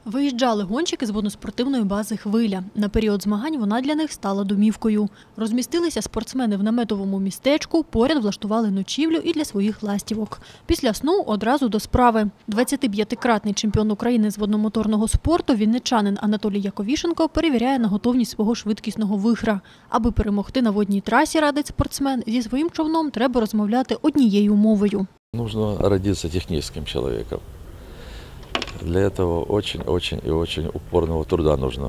Виїжджали гонщики з водноспортивної бази «Хвиля». На період змагань вона для них стала домівкою. Розмістилися спортсмени в наметовому містечку, поряд влаштували ночівлю і для своїх ластівок. Після сну одразу до справи. 25-кратний чемпіон України з водномоторного спорту, вінничанин Анатолій Яковішенко перевіряє на готовність свого швидкісного вихра. Аби перемогти на водній трасі, радить спортсмен, зі своїм човном треба розмовляти однією мовою. Нужно родиться техническим человеком. Для этого очень и очень упорного труда нужно.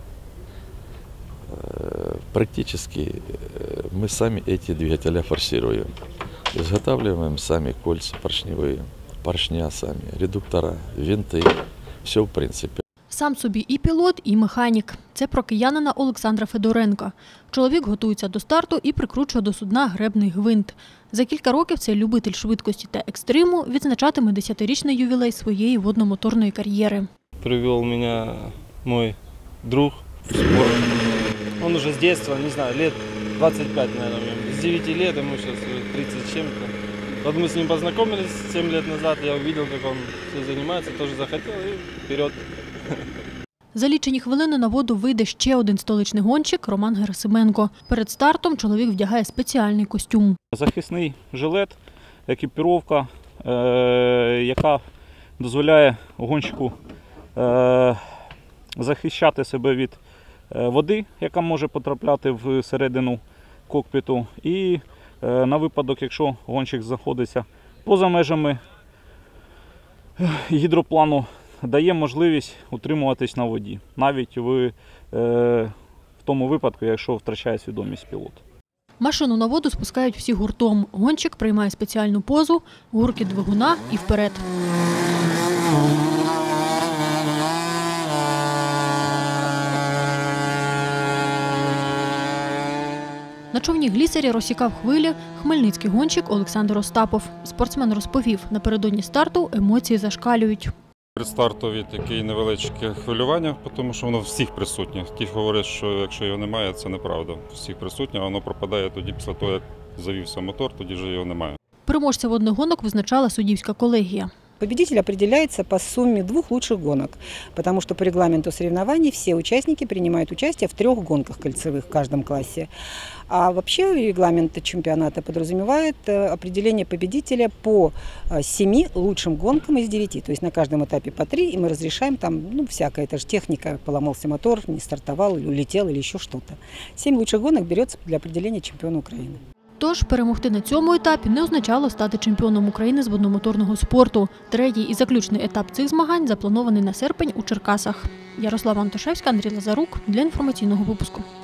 Практически мы сами эти двигателя форсируем. Изготавливаем сами кольца поршневые, поршня сами, редуктора, винты. Все в принципе. Сам собі і пілот, і механік. Це про киянина Олександра Федоренка. Чоловік готується до старту і прикручує до судна гребний гвинт. За кілька років цей любитель швидкості та екстриму відзначатиме 10-річний ювілей своєї водномоторної кар'єри. Привел меня мой друг в спорт. Он уже с детства, не знаю, лет 25, наверное, с 9 лет, ему сейчас 30 с чем-то. Вот мы с ним познакомились 7 лет назад, я увидел, как он все занимается, тоже захотел и вперед. За лічені хвилини на воду вийде ще один столичний гонщик – Роман Герасименко. Перед стартом чоловік вдягає спеціальний костюм. Захисний жилет, екіпіровка, яка дозволяє гонщику захищати себе від води, яка може потрапляти всередину кокпіту. І на випадок, якщо гонщик знаходиться поза межами гідроплану, дає можливість утримуватись на воді, навіть в тому випадку, якщо втрачає свідомість пілот. Машину на воду спускають всі гуртом. Гонщик приймає спеціальну позу, гуркіт двигуна і вперед. На човні «Глісері» розсікав хвилі хмельницький гонщик Олександр Остапов. Спортсмен розповів, напередодні старту емоції зашкалюють. Предстартові таке невеличке хвилювання, тому що воно всіх присутнє. Ті говорять, що якщо його немає, це неправда. Всіх присутнє, а воно пропадає тоді після того, як завівся мотор, тоді вже його немає. Переможця водних гонок визначала суддівська колегія. Победитель определяется по сумме 2 лучших гонок, потому что по регламенту соревнований все участники принимают участие в 3 гонках кольцевых в каждом классе. А вообще регламент чемпионата подразумевает определение победителя по 7 лучшим гонкам из 9. То есть на каждом этапе по 3, и мы разрешаем там, всякая, это же техника, поломался мотор, не стартовал, улетел или еще что-то. 7 лучших гонок берется для определения чемпиона Украины. Тож, перемогти на цьому етапі не означало стати чемпіоном України з водномоторного спорту. Третій і заключний етап цих змагань запланований на серпень у Черкасах. Ярослава Антошевська, Андрій Лазарук для інформаційного випуску.